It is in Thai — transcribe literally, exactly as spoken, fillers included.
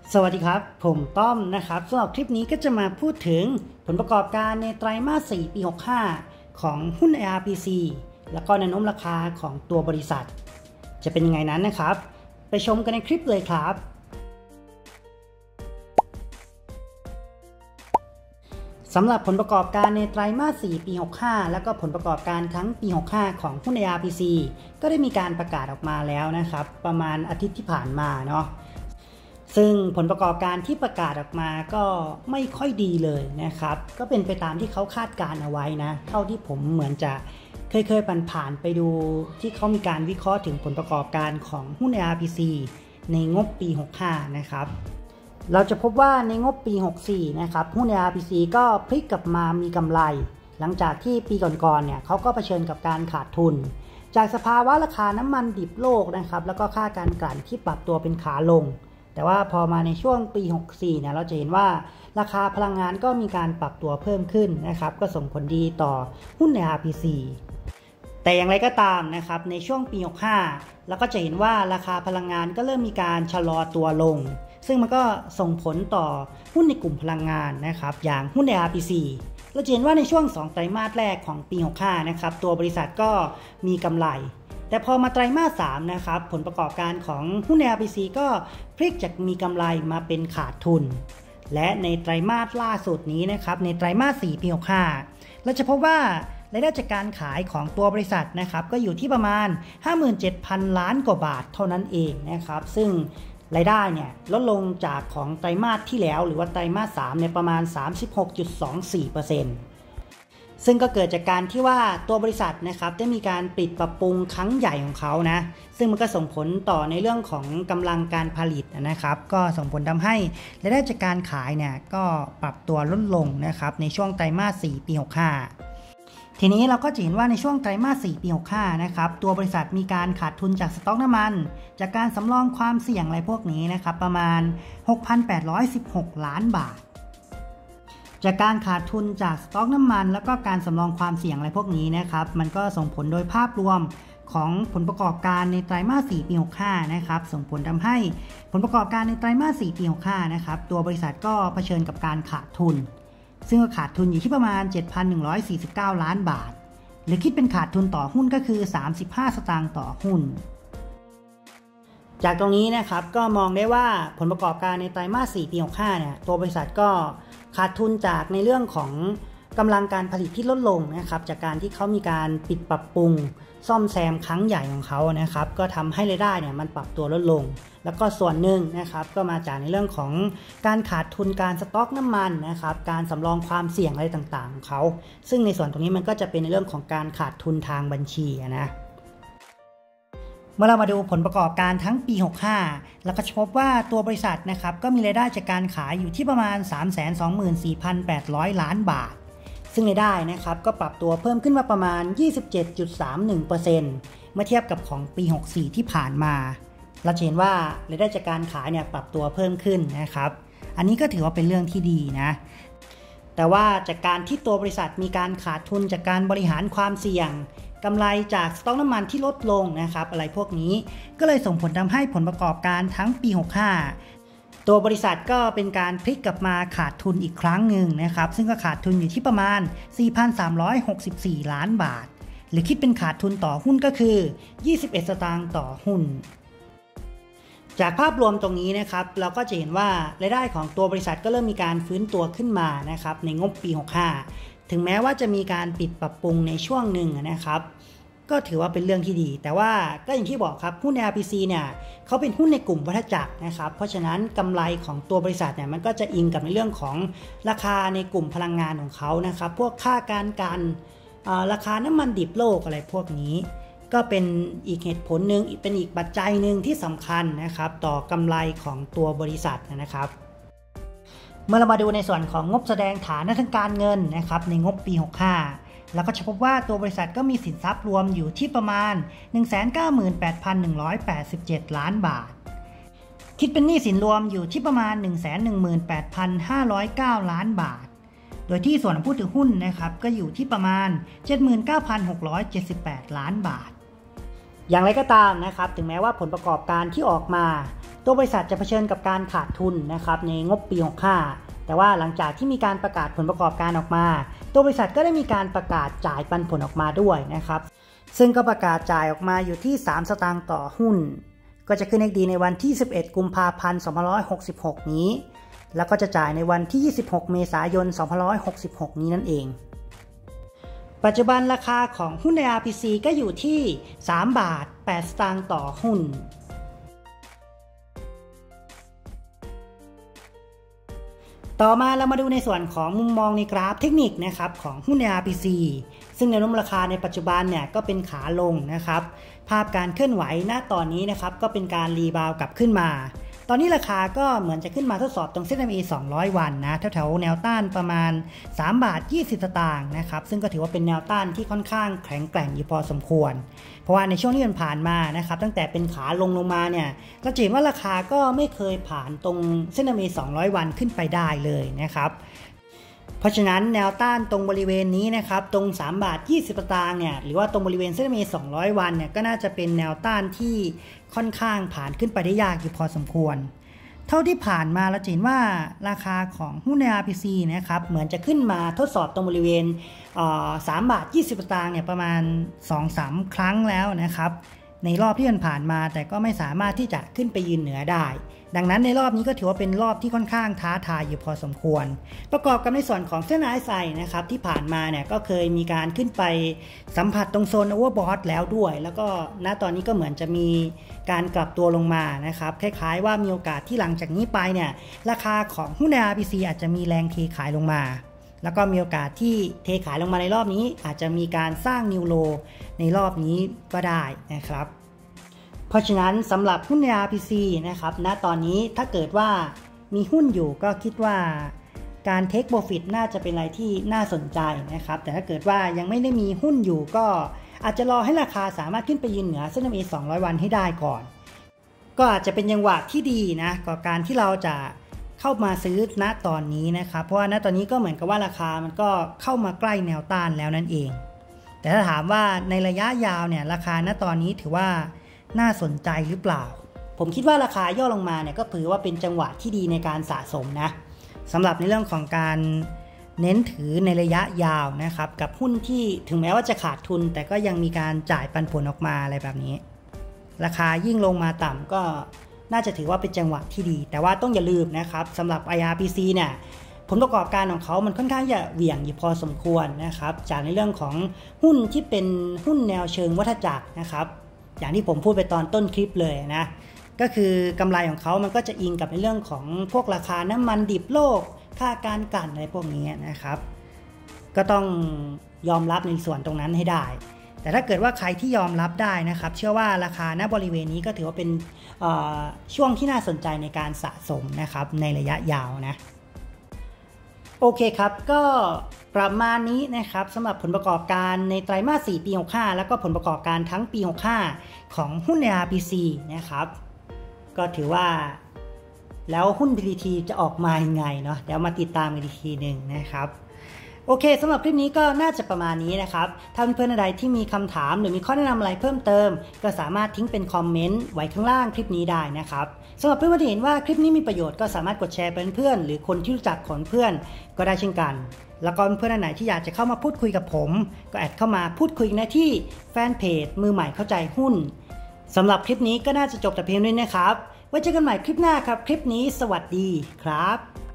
สวัสดีครับผมต้อมนะครับสำหรับคลิปนี้ก็จะมาพูดถึงผลประกอบการในไตรมาสสี่ปีหกสิบห้าของหุ้น ไอ อาร์ พี ซี แล้วก็แนวโน้มราคาของตัวบริษัทจะเป็นยังไงนั้นนะครับไปชมกันในคลิปเลยครับสำหรับผลประกอบการในไตรมาสสี่ปีหกสิบห้าแล้วก็ผลประกอบการทั้งปีหกสิบห้าของหุ้น ไอ อาร์ พี ซี ก็ได้มีการประกาศออกมาแล้วนะครับประมาณอาทิตย์ที่ผ่านมาเนาะซึ่งผลประกอบการที่ประกาศออกมาก็ไม่ค่อยดีเลยนะครับก็เป็นไปตามที่เขาคาดการเอาไว้นะเท่าที่ผมเหมือนจะเคยเคยผ่านๆไปดูที่เขามีการวิเคราะห์ถึงผลประกอบการของหุ้น ไอ อาร์ พี ซี ในงบปีหกสิบห้านะครับเราจะพบว่าในงบปีหกสิบสี่นะครับหุ้น ไอ อาร์ พี ซี ก็พลิกกลับมามีกำไรหลังจากที่ปีก่อนๆเนี่ยเขาก็เผชิญกับการขาดทุนจากสภาวะราคาน้ำมันดิบโลกนะครับแล้วก็ค่าการกลั่นที่ปรับตัวเป็นขาลงแต่ว่าพอมาในช่วงปีหกสิบสี่เนี่ยเราจะเห็นว่าราคาพลังงานก็มีการปรับตัวเพิ่มขึ้นนะครับก็ส่งผลดีต่อหุ้น ไอ อาร์ พี ซี แต่อย่างไรก็ตามนะครับในช่วงปีหกสิบห้าเราก็จะเห็นว่าราคาพลังงานก็เริ่มมีการชะลอตัวลงซึ่งมันก็ส่งผลต่อหุ้นในกลุ่มพลังงานนะครับอย่างหุ้น ไอ อาร์ พี ซี เราจะเห็นว่าในช่วงสองไตรมาสแรกของปีหกสิบห้านะครับตัวบริษัทก็มีกำไรแต่พอมาไตรมาสสามนะครับผลประกอบการของหุ้น ไอ อาร์ พี ซี ก็พลิกจากมีกำไรมาเป็นขาดทุนและในไตรมาสล่าสุดนี้นะครับในไตรมาสสี่ปีหกสิบห้าเราจะพบว่ารายได้จากการขายของตัวบริษัทนะครับก็อยู่ที่ประมาณ ห้าหมื่นเจ็ดพัน ล้านกว่าบาทเท่านั้นเองนะครับซึ่งรายได้เนี่ยลดลงจากของไตรมาสที่แล้วหรือว่าไตรมาสสามเนี่ยประมาณ สามสิบหกจุดสองสี่เปอร์เซ็นต์ ซึ่งก็เกิดจากการที่ว่าตัวบริษัทนะครับได้มีการปิดปรับปรุงครั้งใหญ่ของเขานะซึ่งมันก็ส่งผลต่อในเรื่องของกำลังการผลิตนะครับก็ส่งผลทำให้รายได้จากการขายเนี่ยก็ปรับตัวลดลงนะครับในช่วงไตรมาสสี่ปีหกสิบห้าทีนี้เราก็จะเห็นว่าในช่วงไตรมาสสี่ปีหกสิบห้านะครับตัวบริษัทมีการขาดทุนจากสต็อกน้ำมันจากการสำรองความเสี่ยงอะไรพวกนี้นะครับประมาณ หกพันแปดร้อยสิบหก ล้านบาทจากการขาดทุนจากสต็อกน้ำมันแล้วก็การสำรองความเสี่ยงอะไรพวกนี้นะครับมันก็ส่งผลโดยภาพรวมของผลประกอบการในไตรมาสสี่ปีหกสิบห้านะครับส่งผลทำให้ผลประกอบการในไตรมาสสี่ปีหกสิบห้านะครับตัวบริษัทก็เผชิญกับการขาดทุนซึ่งก็ขาดทุนอยู่ที่ประมาณ เจ็ดพันหนึ่งร้อยสี่สิบเก้า ล้านบาทหรือคิดเป็นขาดทุนต่อหุ้นก็คือสามสิบห้าสตางค์ต่อหุ้นจากตรงนี้นะครับก็มองได้ว่าผลประกอบการในไตรมาสสี่ปีหกสิบห้าเนี่ยตัวบริษัทก็ขาดทุนจากในเรื่องของกำลังการผลิตที่ลดลงนะครับจากการที่เขามีการปิดปรับปรุงซ่อมแซมครั้งใหญ่ของเขานะครับก็ทำให้รายได้เนี่ยมันปรับตัวลดลงแล้วก็ส่วนหนึ่งนะครับก็มาจากในเรื่องของการขาดทุนการสต็อกน้ำมันนะครับการสำรองความเสี่ยงอะไรต่างๆของเขาซึ่งในส่วนตรงนี้มันก็จะเป็นในเรื่องของการขาดทุนทางบัญชีนะเมื่อเรามาดูผลประกอบการทั้งปีหกสิบห้าเราก็จะพบว่าตัวบริษัทนะครับก็มีรายได้จากการขายอยู่ที่ประมาณ สามแสนสองหมื่นสี่พันแปดร้อย ล้านบาทซึ่งรายได้นะครับก็ปรับตัวเพิ่มขึ้นมาประมาณ ยี่สิบเจ็ดจุดสามหนึ่งเปอร์เซ็นต์ เมื่อเทียบกับของปีหกสิบสี่ที่ผ่านมาเราเห็นว่ารายได้จากการขายเนี่ยปรับตัวเพิ่มขึ้นนะครับอันนี้ก็ถือว่าเป็นเรื่องที่ดีนะแต่ว่าจากการที่ตัวบริษัทมีการขาดทุนจากการบริหารความเสี่ยงกำไรจากสต็อกน้ำมันที่ลดลงนะครับอะไรพวกนี้ก็เลยส่งผลทำให้ผลประกอบการทั้งปีหกสิบห้าตัวบริษัทก็เป็นการพลิกกลับมาขาดทุนอีกครั้งหนึ่งนะครับซึ่งก็ขาดทุนอยู่ที่ประมาณ สี่พันสามร้อยหกสิบสี่ ล้านบาทหรือคิดเป็นขาดทุนต่อหุ้นก็คือยี่สิบเอ็ดสตางค์ต่อหุ้นจากภาพรวมตรงนี้นะครับเราก็จะเห็นว่ารายได้ของตัวบริษัทก็เริ่มมีการฟื้นตัวขึ้นมานะครับในงบปีหกสิบห้าถึงแม้ว่าจะมีการปิดปรับปรุงในช่วงหนึ่งนะครับก็ถือว่าเป็นเรื่องที่ดีแต่ว่าก็อย่างที่บอกครับหุ้น ไอ อาร์ พี ซี เนี่ยเขาเป็นหุ้นในกลุ่มวัฏจักรนะครับเพราะฉะนั้นกำไรของตัวบริษัทเนี่ยมันก็จะอิงกับในเรื่องของราคาในกลุ่มพลังงานของเขานะครับพวกค่าการกันราคาน้ำมันดิบโลกอะไรพวกนี้ก็เป็นอีกเหตุผลหนึ่งเป็นอีกปัจจัยหนึ่งที่สำคัญนะครับต่อกำไรของตัวบริษัทนะครับเมื่อเรามาดูในส่วนของงบแสดงฐานะทางการเงินนะครับในงบปีหกสิบห้าเราก็จะพบว่าตัวบริษัทก็มีสินทรัพย์รวมอยู่ที่ประมาณ หนึ่งแสนเก้าหมื่นแปดพันหนึ่งร้อยแปดสิบเจ็ด ล้านบาทคิดเป็นหนี้สินรวมอยู่ที่ประมาณ หนึ่งแสนหนึ่งหมื่นแปดพันห้าร้อยเก้า ล้านบาทโดยที่ส่วนของผู้ถือหุ้นนะครับก็อยู่ที่ประมาณ เจ็ดหมื่นเก้าพันหกร้อยเจ็ดสิบแปด ล้านบาทอย่างไรก็ตามนะครับถึงแม้ว่าผลประกอบการที่ออกมาตัวบริษัทจะเผชิญกับการขาดทุนนะครับในงบปีหกสิบห้าแต่ว่าหลังจากที่มีการประกาศผลประกอบการออกมาตัวบริษัทก็ได้มีการประกาศจ่ายปันผลออกมาด้วยนะครับซึ่งก็ประกาศจ่ายออกมาอยู่ที่สามสตางค์ต่อหุ้นก็จะขึ้น เอ็กซ์ ดี ในวันที่สิบเอ็ดกุมภาพันธ์สองพันห้าร้อยหกสิบหกนี้แล้วก็จะจ่ายในวันที่ยี่สิบหกเมษายนสองพันห้าร้อยหกสิบหกนี้นั่นเองปัจจุบันราคาของหุ้นใน อาร์ พี ซี ก็อยู่ที่สามบาทแปดสตางค์ต่อหุ้นต่อมาเรามาดูในส่วนของมุมมองในกราฟเทคนิคนะครับของหุ้นใน อาร์ พี ซี ซึ่งแนวโน้มราคาในปัจจุบันเนี่ยก็เป็นขาลงนะครับภาพการเคลื่อนไหวณตอนนี้นะครับก็เป็นการรีบาวกลับขึ้นมาตอนนี้ราคาก็เหมือนจะขึ้นมาทดสอบตรงเส้น อี เอ็ม อี สองร้อยวันนะแถวๆแนวต้านประมาณสามบาทยี่สิบสตางค์นะครับซึ่งก็ถือว่าเป็นแนวต้านที่ค่อนข้างแข็งแกร่งอยู่พอสมควรเพราะว่าในช่วงที่ผ่านมานะครับตั้งแต่เป็นขาลงลงมาเนี่ยเราจะเห็นว่าราคาก็ไม่เคยผ่านตรงเส้น อี เอ็ม อี สองร้อยวันขึ้นไปได้เลยนะครับเพราะฉะนั้นแนวต้านตรงบริเวณนี้นะครับตรงสามบาทยี่สิบสตางค์เนี่ยหรือว่าตรงบริเวณเส้น อี เอ็ม อี สองร้อยวันเนี่ยก็น่าจะเป็นแนวต้านที่ค่อนข้างผ่านขึ้นไปได้ยากอยู่พอสมควรเท่าที่ผ่านมาเราเห็นว่าราคาของหุ้นใน อาร์ พี ซี นะครับเหมือนจะขึ้นมาทดสอบตรงบริเวณสามบาทยี่สิบสตางค์เนี่ยประมาณ สองถึงสาม ครั้งแล้วนะครับในรอบที่ผ่านมาแต่ก็ไม่สามารถที่จะขึ้นไปยืนเหนือได้ดังนั้นในรอบนี้ก็ถือว่าเป็นรอบที่ค่อนข้างท้าทายอยู่พอสมควรประกอบกับในส่วนของเส้น อาร์ เอส ไอ นะครับที่ผ่านมาเนี่ยก็เคยมีการขึ้นไปสัมผัสตรงโซนโอเวอร์บอทแล้วด้วยแล้วก็ณตอนนี้ก็เหมือนจะมีการกลับตัวลงมานะครับคล้ายๆว่ามีโอกาสที่หลังจากนี้ไปเนี่ยราคาของหุ้นใน อาร์ พี ซี อาจจะมีแรงเทขายลงมาแล้วก็มีโอกาสที่เทขายลงมาในรอบนี้อาจจะมีการสร้างนิวโลในรอบนี้ก็ได้นะครับเพราะฉะนั้นสำหรับหุ้นใน อาร์ พี ซี นะครับณตอนนี้ถ้าเกิดว่ามีหุ้นอยู่ก็คิดว่าการเทคโปรฟิตน่าจะเป็นอะไรที่น่าสนใจนะครับแต่ถ้าเกิดว่ายังไม่ได้มีหุ้นอยู่ก็อาจจะรอให้ราคาสามารถขึ้นไปยืนเหนือเส้น อี เอ็ม อี สองร้อยวันให้ได้ก่อนก็อาจจะเป็นจังหวะที่ดีนะกับการที่เราจะเข้ามาซื้อณตอนนี้นะครับเพราะว่าณตอนนี้ก็เหมือนกับว่าราคามันก็เข้ามาใกล้แนวต้านแล้วนั่นเองแต่ถ้าถามว่าในระยะยาวเนี่ยราคาณตอนนี้ถือว่าน่าสนใจหรือเปล่าผมคิดว่าราคาย่อลงมาเนี่ยก็ถือว่าเป็นจังหวะที่ดีในการสะสมนะสำหรับในเรื่องของการเน้นถือในระยะยาวนะครับกับหุ้นที่ถึงแม้ว่าจะขาดทุนแต่ก็ยังมีการจ่ายปันผลออกมาอะไรแบบนี้ราคายิ่งลงมาต่ำก็น่าจะถือว่าเป็นจังหวะที่ดีแต่ว่าต้องอย่าลืมนะครับสำหรับ ไอ อาร์ พี ซี เนี่ยผลประกอบการของเขามันค่อนข้างจะเหวี่ยงอยู่พอสมควรนะครับจากในเรื่องของหุ้นที่เป็นหุ้นแนวเชิงวัฏจักรนะครับอย่างที่ผมพูดไปตอนต้นคลิปเลยนะก็คือกำไรของเขามันก็จะอิงกับในเรื่องของพวกราคาน้ำมันดิบโลกค่าการกลั่นอะไรพวกนี้นะครับก็ต้องยอมรับในส่วนตรงนั้นให้ได้แต่ถ้าเกิดว่าใครที่ยอมรับได้นะครับเชื่อว่าราคาณบริเวณนี้ก็ถือว่าเป็นช่วงที่น่าสนใจในการสะสมนะครับในระยะยาวนะโอเคครับก็ประมาณนี้นะครับสำหรับผลประกอบการในไตรมาสสี่ปีหกสิบห้าแล้วก็ผลประกอบการทั้งปีหกสิบห้าของหุ้นใน อาร์ พี ซี นะครับก็ถือว่าแล้วหุ้น พี ที ที จะออกมายังไงเนาะเดี๋ยวมาติดตามกันอีกทีหนึ่งนะครับโอเคสำหรับคลิปนี้ก็น่าจะประมาณนี้นะครับถ้าเพื่อนๆใดที่มีคำถามหรือมีข้อแนะนำอะไรเพิ่มเติมก็สามารถทิ้งเป็นคอมเมนต์ไว้ข้างล่างคลิปนี้ได้นะครับสำหรับเพื่อนๆที่เห็นว่าคลิปนี้มีประโยชน์ก็สามารถกดแชร์เป็นเพื่อนหรือคนที่รู้จักของเพื่อนก็ได้เช่นกันแล้วก็เพื่อนๆไหนที่อยากจะเข้ามาพูดคุยกับผมก็แอดเข้ามาพูดคุยกันที่แฟนเพจมือใหม่เข้าใจหุ้นสำหรับคลิปนี้ก็น่าจะจบแต่เพียงเท่านี้นะครับไว้เจอกันใหม่คลิปหน้าครับคลิปนี้สวัสดีครับ